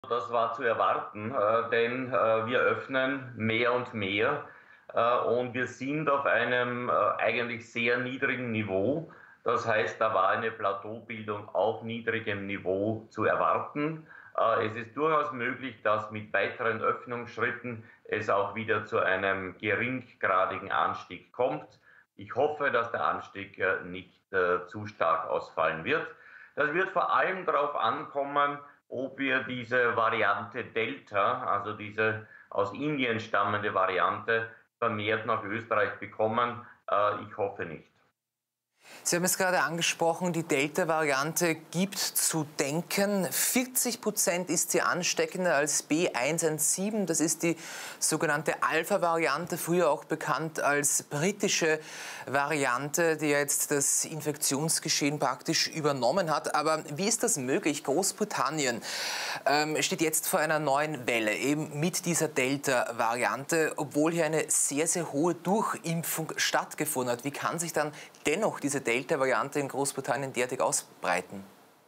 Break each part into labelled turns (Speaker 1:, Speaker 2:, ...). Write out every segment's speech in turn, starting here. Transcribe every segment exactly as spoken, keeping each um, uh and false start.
Speaker 1: Das war zu erwarten, äh, denn äh, wir öffnen mehr und mehr äh, und wir sind auf einem äh, eigentlich sehr niedrigen Niveau. Das heißt, da war eine Plateaubildung auf niedrigem Niveau zu erwarten. Äh, es ist durchaus möglich, dass mit weiteren Öffnungsschritten es auch wieder zu einem geringgradigen Anstieg kommt. Ich hoffe, dass der Anstieg äh, nicht äh, zu stark ausfallen wird. Das wird vor allem darauf ankommen, ob wir diese Variante Delta, also diese aus Indien stammende Variante, vermehrt nach Österreich bekommen. Äh, ich hoffe nicht.
Speaker 2: Sie haben es gerade angesprochen, die Delta-Variante gibt zu denken. vierzig Prozent ist sie ansteckender als B eins eins sieben. Das ist die sogenannte Alpha-Variante, früher auch bekannt als britische Variante, die jetzt das Infektionsgeschehen praktisch übernommen hat. Aber wie ist das möglich? Großbritannien ähm, steht jetzt vor einer neuen Welle, eben mit dieser Delta-Variante, obwohl hier eine sehr, sehr hohe Durchimpfung stattgefunden hat. Wie kann sich dann dennoch diese Delta-Variante in Großbritannien derartig ausbreiten?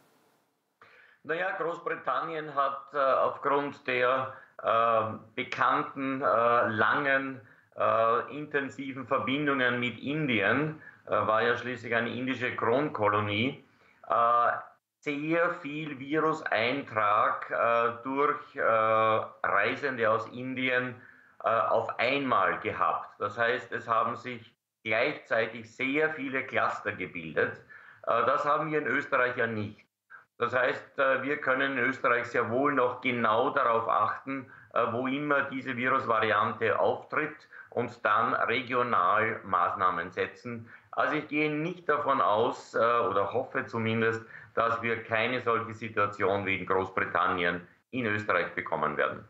Speaker 1: Naja, Großbritannien hat äh, aufgrund der äh, bekannten, äh, langen, äh, intensiven Verbindungen mit Indien, äh, war ja schließlich eine indische Kronkolonie, äh, sehr viel Viruseintrag äh, durch äh, Reisende aus Indien äh, auf einmal gehabt. Das heißt, es haben sich gleichzeitig sehr viele Cluster gebildet. Äh, das haben wir in Österreich ja nicht. Das heißt, wir können in Österreich sehr wohl noch genau darauf achten, wo immer diese Virusvariante auftritt und dann regional Maßnahmen setzen. Also ich gehe nicht davon aus oder hoffe zumindest, dass wir keine solche Situation wie in Großbritannien in Österreich bekommen werden.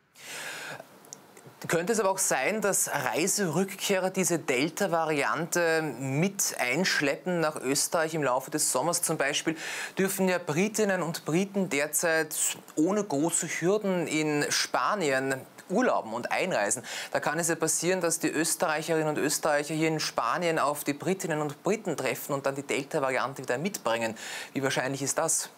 Speaker 2: Könnte es aber auch sein, dass Reiserückkehrer diese Delta-Variante mit einschleppen nach Österreich im Laufe des Sommers? Zum Beispiel dürfen ja Britinnen und Briten derzeit ohne große Hürden in Spanien urlauben und einreisen. Da kann es ja passieren, dass die Österreicherinnen und Österreicher hier in Spanien auf die Britinnen und Briten treffen und dann die Delta-Variante wieder mitbringen. Wie wahrscheinlich ist das?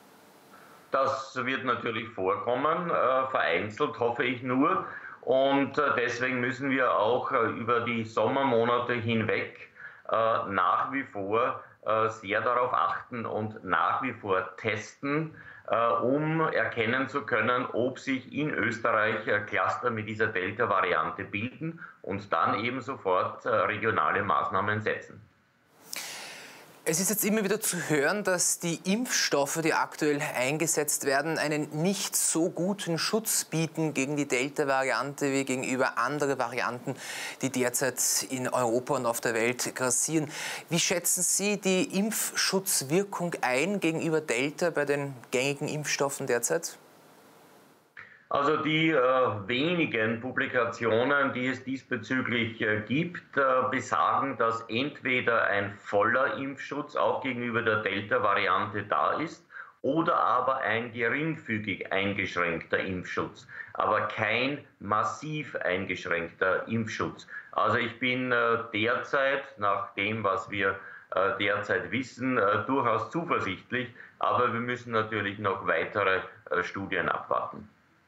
Speaker 1: Das wird natürlich vorkommen, äh, vereinzelt hoffe ich nur. Und äh, deswegen müssen wir auch äh, über die Sommermonate hinweg äh, nach wie vor äh, sehr darauf achten und nach wie vor testen, äh, um erkennen zu können, ob sich in Österreich äh, Cluster mit dieser Delta-Variante bilden und dann eben sofort äh, regionale Maßnahmen setzen.
Speaker 2: Es ist jetzt immer wieder zu hören, dass die Impfstoffe, die aktuell eingesetzt werden, einen nicht so guten Schutz bieten gegen die Delta-Variante wie gegenüber anderen Varianten, die derzeit in Europa und auf der Welt grassieren. Wie schätzen Sie die Impfschutzwirkung ein gegenüber Delta bei den gängigen Impfstoffen derzeit?
Speaker 1: Also die äh, wenigen Publikationen, die es diesbezüglich äh, gibt, äh, besagen, dass entweder ein voller Impfschutz auch gegenüber der Delta-Variante da ist oder aber ein geringfügig eingeschränkter Impfschutz, aber kein massiv eingeschränkter Impfschutz. Also ich bin äh, derzeit, nach dem, was wir äh, derzeit wissen, äh, durchaus zuversichtlich, aber wir müssen natürlich noch weitere äh, Studien abwarten.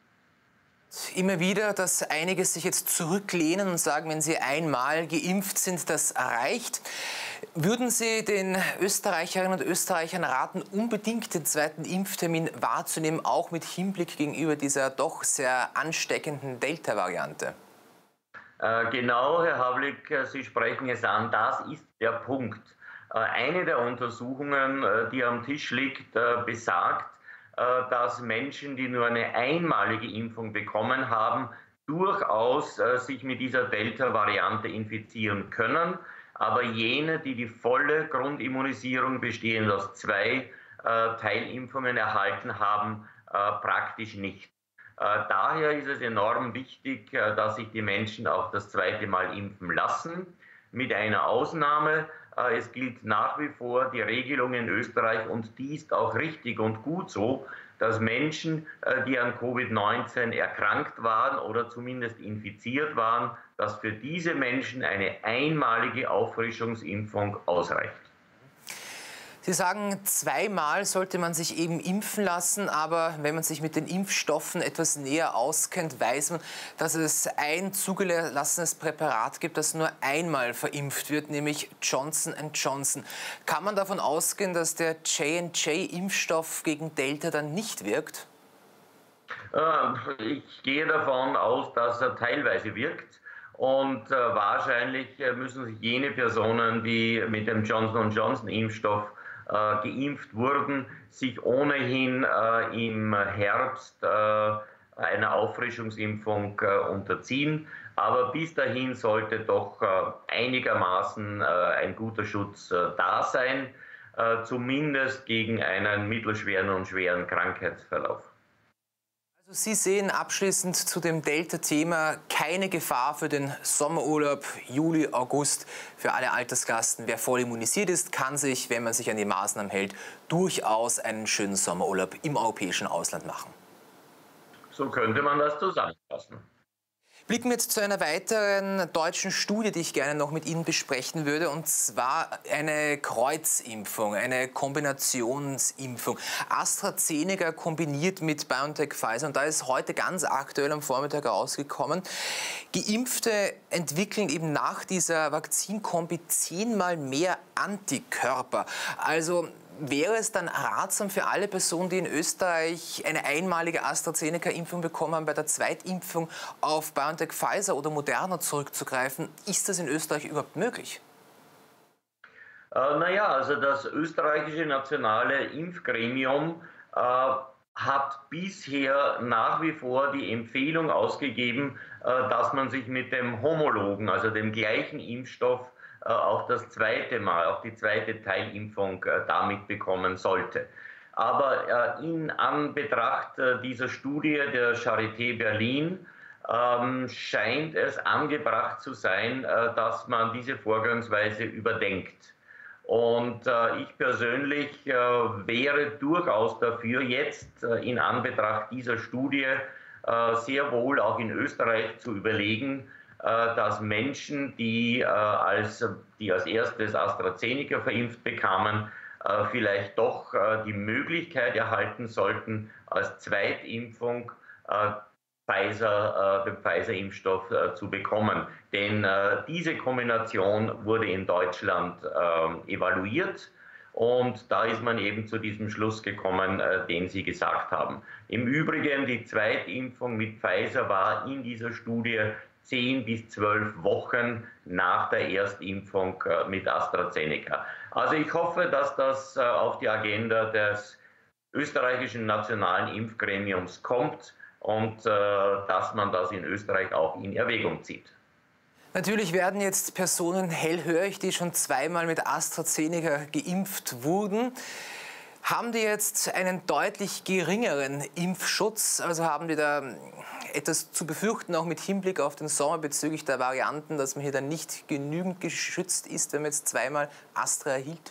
Speaker 2: Immer wieder, dass einige sich jetzt zurücklehnen und sagen, wenn sie einmal geimpft sind, das reicht. Würden Sie den Österreicherinnen und Österreichern raten, unbedingt den zweiten Impftermin wahrzunehmen, auch mit Hinblick gegenüber dieser doch sehr ansteckenden Delta-Variante?
Speaker 1: Äh, genau, Herr Havlik, äh, Sie sprechen es an, das ist der Punkt. Äh, eine der Untersuchungen, äh, die am Tisch liegt, äh, besagt, äh, dass Menschen, die nur eine einmalige Impfung bekommen haben, durchaus äh, sich mit dieser Delta-Variante infizieren können, aber jene, die die volle Grundimmunisierung bestehend aus zwei äh, Teilimpfungen erhalten haben, äh, praktisch nicht. Äh, daher ist es enorm wichtig, äh, dass sich die Menschen auch das zweite Mal impfen lassen, mit einer Ausnahme. Äh, es gilt nach wie vor die Regelung in Österreich und die ist auch richtig und gut so, dass Menschen, äh, die an Covid neunzehn erkrankt waren oder zumindest infiziert waren, dass für diese Menschen eine einmalige Auffrischungsimpfung ausreicht.
Speaker 2: Sie sagen, zweimal sollte man sich eben impfen lassen, aber wenn man sich mit den Impfstoffen etwas näher auskennt, weiß man, dass es ein zugelassenes Präparat gibt, das nur einmal verimpft wird, nämlich Johnson and Johnson. Kann man davon ausgehen, dass der J and J-Impfstoff gegen Delta dann nicht wirkt?
Speaker 1: Ich gehe davon aus, dass er teilweise wirkt. Und äh, wahrscheinlich müssen sich jene Personen, die mit dem Johnson und Johnson Impfstoff äh, geimpft wurden, sich ohnehin äh, im Herbst äh, einer Auffrischungsimpfung äh, unterziehen. Aber bis dahin sollte doch äh, einigermaßen äh, ein guter Schutz äh, da sein, äh, zumindest gegen einen mittelschweren und schweren Krankheitsverlauf.
Speaker 2: Also Sie sehen abschließend zu dem Delta-Thema keine Gefahr für den Sommerurlaub Juli, August für alle Altersgasten. Wer voll immunisiert ist, kann sich, wenn man sich an die Maßnahmen hält, durchaus einen schönen Sommerurlaub im europäischen Ausland machen.
Speaker 1: So könnte man das zusammenfassen.
Speaker 2: Blicken wir jetzt zu einer weiteren deutschen Studie, die ich gerne noch mit Ihnen besprechen würde, und zwar eine Kreuzimpfung, eine Kombinationsimpfung. AstraZeneca kombiniert mit BioNTech Pfizer, und da ist heute ganz aktuell am Vormittag rausgekommen, Geimpfte entwickeln eben nach dieser Vakzinkombi zehnmal mehr Antikörper. Also wäre es dann ratsam für alle Personen, die in Österreich eine einmalige AstraZeneca-Impfung bekommen haben, bei der Zweitimpfung auf BioNTech Pfizer oder Moderna zurückzugreifen? Ist das in Österreich überhaupt möglich?
Speaker 1: Äh, naja, also das österreichische nationale Impfgremium äh, hat bisher nach wie vor die Empfehlung ausgegeben, äh, dass man sich mit dem homologen, also dem gleichen Impfstoff, auch das zweite Mal, auch die zweite Teilimpfung damit bekommen sollte. Aber in Anbetracht dieser Studie der Charité Berlin scheint es angebracht zu sein, dass man diese Vorgangsweise überdenkt. Und ich persönlich wäre durchaus dafür, jetzt in Anbetracht dieser Studie sehr wohl auch in Österreich zu überlegen, dass Menschen, die, äh, als, die als erstes AstraZeneca verimpft bekamen, äh, vielleicht doch äh, die Möglichkeit erhalten sollten, als Zweitimpfung äh, Pfizer, äh, den Pfizer-Impfstoff äh, zu bekommen. Denn äh, diese Kombination wurde in Deutschland äh, evaluiert. Und da ist man eben zu diesem Schluss gekommen, äh, den Sie gesagt haben. Im Übrigen, die Zweitimpfung mit Pfizer war in dieser Studie zehn bis zwölf Wochen nach der Erstimpfung äh, mit AstraZeneca. Also ich hoffe, dass das äh, auf die Agenda des österreichischen nationalen Impfgremiums kommt und äh, dass man das in Österreich auch in Erwägung zieht.
Speaker 2: Natürlich werden jetzt Personen hellhörig, die schon zweimal mit AstraZeneca geimpft wurden. Haben die jetzt einen deutlich geringeren Impfschutz? Also haben die da etwas zu befürchten, auch mit Hinblick auf den Sommer bezüglich der Varianten, dass man hier dann nicht genügend geschützt ist, wenn man jetzt zweimal Astra erhielt?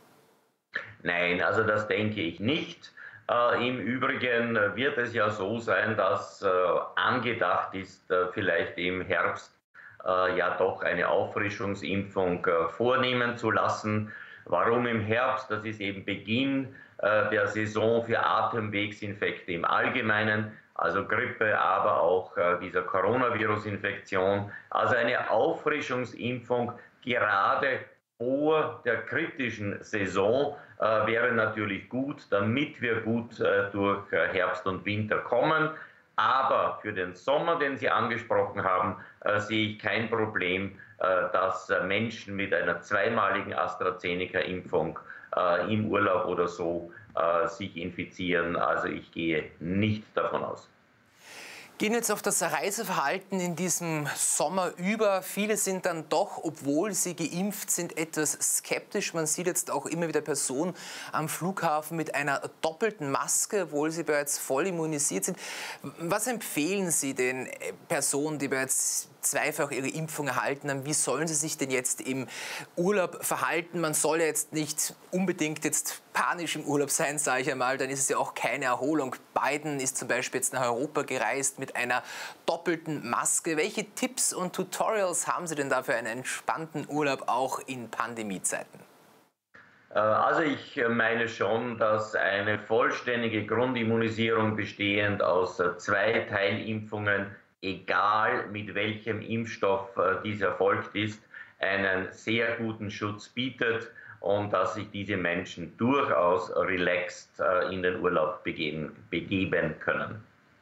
Speaker 1: Nein, also das denke ich nicht. Äh, Im Übrigen wird es ja so sein, dass äh, angedacht ist, äh, vielleicht im Herbst äh, ja doch eine Auffrischungsimpfung äh, vornehmen zu lassen. Warum im Herbst? Das ist eben Beginn äh, der Saison für Atemwegsinfekte im Allgemeinen, also Grippe, aber auch äh, dieser Coronavirus-Infektion. Also eine Auffrischungsimpfung gerade vor der kritischen Saison äh, wäre natürlich gut, damit wir gut äh, durch äh, Herbst und Winter kommen. Aber für den Sommer, den Sie angesprochen haben, äh, sehe ich kein Problem, äh, dass äh, Menschen mit einer zweimaligen AstraZeneca-Impfung äh, im Urlaub oder so äh, sich infizieren. Also ich gehe nicht davon aus.
Speaker 2: Gehen jetzt auf das Reiseverhalten in diesem Sommer über. Viele sind dann doch, obwohl sie geimpft sind, etwas skeptisch. Man sieht jetzt auch immer wieder Personen am Flughafen mit einer doppelten Maske, obwohl sie bereits voll immunisiert sind. Was empfehlen Sie den Personen, die bereits zweifach ihre Impfung erhalten haben? Wie sollen sie sich denn jetzt im Urlaub verhalten? Man soll jetzt nicht unbedingt jetzt panisch im Urlaub sein, sage ich einmal. Dann ist es ja auch keine Erholung. Biden ist zum Beispiel jetzt nach Europa gereist mit einer doppelten Maske. Welche Tipps und Tutorials haben Sie denn da für einen entspannten Urlaub auch in Pandemiezeiten?
Speaker 1: Also ich meine schon, dass eine vollständige Grundimmunisierung bestehend aus zwei Teilimpfungen, egal mit welchem Impfstoff dies erfolgt ist, einen sehr guten Schutz bietet und dass sich diese Menschen durchaus relaxed in den Urlaub begeben, begeben können.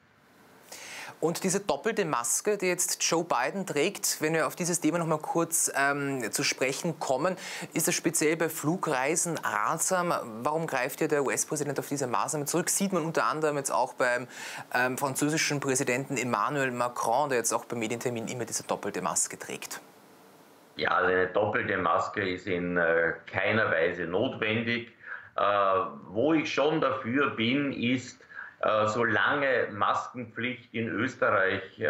Speaker 2: Und diese doppelte Maske, die jetzt Joe Biden trägt, wenn wir auf dieses Thema noch mal kurz ähm, zu sprechen kommen, ist das speziell bei Flugreisen ratsam? Warum greift ja der U S-Präsident auf diese Maßnahme zurück? Sieht man unter anderem jetzt auch beim ähm, französischen Präsidenten Emmanuel Macron, der jetzt auch beim Medientermin immer diese doppelte Maske trägt.
Speaker 1: Ja, also eine doppelte Maske ist in äh, keiner Weise notwendig. Äh, wo ich schon dafür bin, ist, Äh, solange Maskenpflicht in Österreich äh,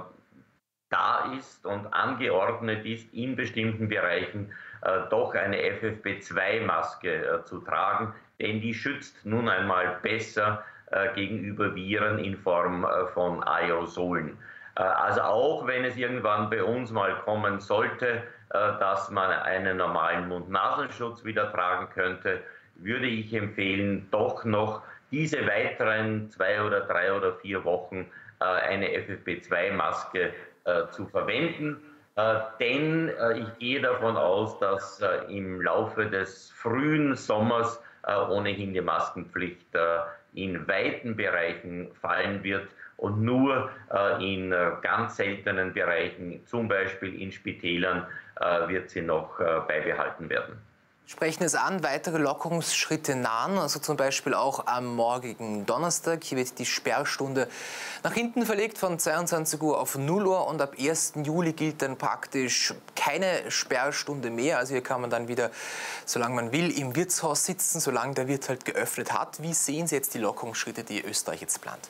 Speaker 1: da ist und angeordnet ist, in bestimmten Bereichen äh, doch eine F F P zwei Maske äh, zu tragen, denn die schützt nun einmal besser äh, gegenüber Viren in Form äh, von Aerosolen. Äh, also auch wenn es irgendwann bei uns mal kommen sollte, äh, dass man einen normalen Mund-Nasenschutz wieder tragen könnte, würde ich empfehlen, doch noch diese weiteren zwei oder drei oder vier Wochen äh, eine F F P zwei Maske äh, zu verwenden. Äh, denn äh, ich gehe davon aus, dass äh, im Laufe des frühen Sommers äh, ohnehin die Maskenpflicht äh, in weiten Bereichen fallen wird und nur äh, in äh, ganz seltenen Bereichen, zum Beispiel in Spitälern, äh, wird sie noch äh, beibehalten werden.
Speaker 2: Sprechen es an, weitere Lockerungsschritte nahen, also zum Beispiel auch am morgigen Donnerstag. Hier wird die Sperrstunde nach hinten verlegt von zweiundzwanzig Uhr auf null Uhr und ab ersten Juli gilt dann praktisch keine Sperrstunde mehr. Also hier kann man dann wieder, solange man will, im Wirtshaus sitzen, solange der Wirt halt geöffnet hat. Wie sehen Sie jetzt die Lockerungsschritte, die Österreich jetzt plant?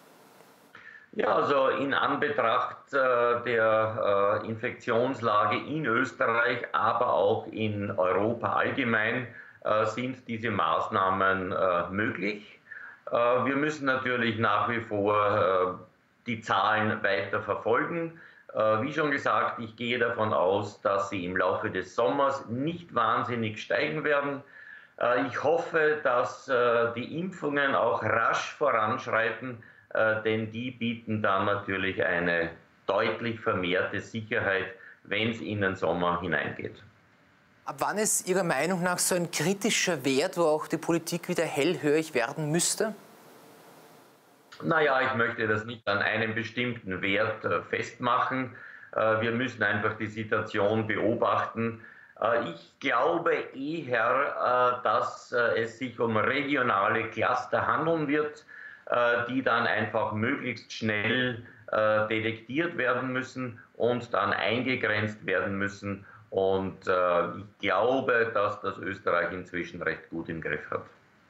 Speaker 1: Ja, also in Anbetracht äh, der äh, Infektionslage in Österreich, aber auch in Europa allgemein, äh, sind diese Maßnahmen äh, möglich. Äh, wir müssen natürlich nach wie vor äh, die Zahlen weiter verfolgen. Äh, wie schon gesagt, ich gehe davon aus, dass sie im Laufe des Sommers nicht wahnsinnig steigen werden. Äh, ich hoffe, dass äh, die Impfungen auch rasch voranschreiten, Äh, denn die bieten dann natürlich eine deutlich vermehrte Sicherheit, wenn es in den Sommer hineingeht.
Speaker 2: Ab wann ist Ihrer Meinung nach so ein kritischer Wert, wo auch die Politik wieder hellhörig werden müsste?
Speaker 1: Naja, ich möchte das nicht an einem bestimmten Wert äh, festmachen. Äh, wir müssen einfach die Situation beobachten. Äh, ich glaube eher, äh, dass äh, es sich um regionale Cluster handeln wird, die dann einfach möglichst schnell äh, detektiert werden müssen und dann eingegrenzt werden müssen. Und äh, ich glaube, dass das Österreich inzwischen recht gut im Griff hat.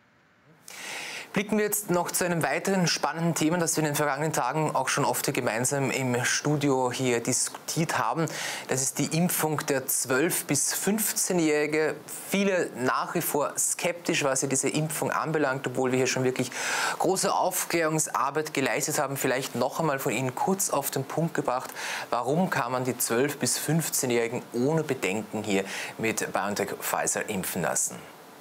Speaker 2: Blicken wir jetzt noch zu einem weiteren spannenden Thema, das wir in den vergangenen Tagen auch schon oft gemeinsam im Studio hier diskutiert haben. Das ist die Impfung der zwölf- bis fünfzehnjährigen. Viele nach wie vor skeptisch, was ja diese Impfung anbelangt, obwohl wir hier schon wirklich große Aufklärungsarbeit geleistet haben. Vielleicht noch einmal von Ihnen kurz auf den Punkt gebracht, warum kann man die zwölf- bis fünfzehnjährigen ohne Bedenken hier mit BioNTech Pfizer impfen lassen?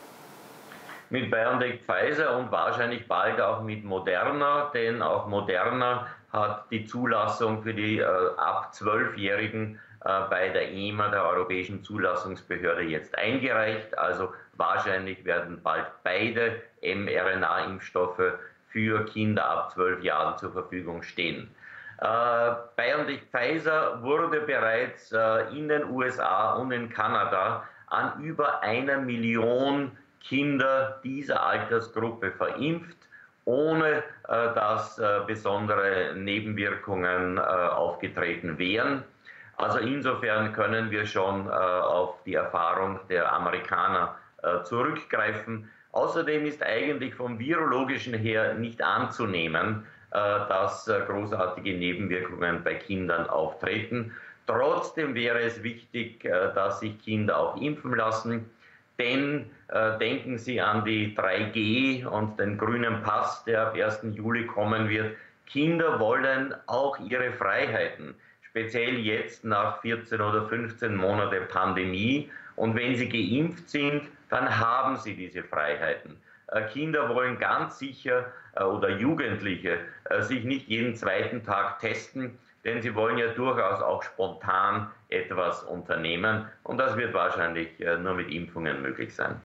Speaker 1: Mit BioNTech Pfizer und wahrscheinlich bald auch mit Moderna, denn auch Moderna hat die Zulassung für die äh, ab zwölfjährigen äh, bei der E M A, der Europäischen Zulassungsbehörde, jetzt eingereicht. Also wahrscheinlich werden bald beide mRNA-Impfstoffe für Kinder ab zwölf Jahren zur Verfügung stehen. Äh, BioNTech Pfizer wurde bereits äh, in den U S A und in Kanada an über einer Million Kinder dieser Altersgruppe verimpft, ohne äh, dass äh, besondere Nebenwirkungen äh, aufgetreten wären. Also insofern können wir schon äh, auf die Erfahrung der Amerikaner äh, zurückgreifen. Außerdem ist eigentlich vom virologischen her nicht anzunehmen, äh, dass äh, großartige Nebenwirkungen bei Kindern auftreten. Trotzdem wäre es wichtig, äh, dass sich Kinder auch impfen lassen. Denn äh, denken Sie an die drei G und den grünen Pass, der ab ersten Juli kommen wird. Kinder wollen auch ihre Freiheiten, speziell jetzt nach vierzehn oder fünfzehn Monaten Pandemie. Und wenn sie geimpft sind, dann haben sie diese Freiheiten. Kinder wollen ganz sicher oder Jugendliche sich nicht jeden zweiten Tag testen, denn sie wollen ja durchaus auch spontan etwas unternehmen. Und das wird wahrscheinlich nur mit Impfungen möglich sein.